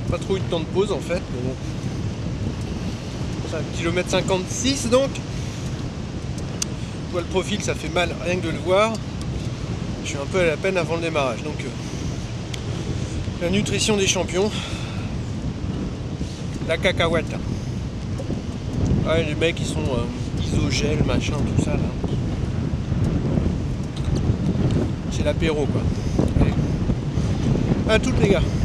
Pas trop eu de temps de pause en fait, mais bon. C'est 1,56 km donc. Je vois le profil, ça fait mal rien que de le voir. Je suis un peu à la peine avant le démarrage. Donc la nutrition des champions. La cacahuète. Ouais, les mecs ils sont isogel, machin, tout ça là. C'est l'apéro quoi. Allez. À toutes les gars.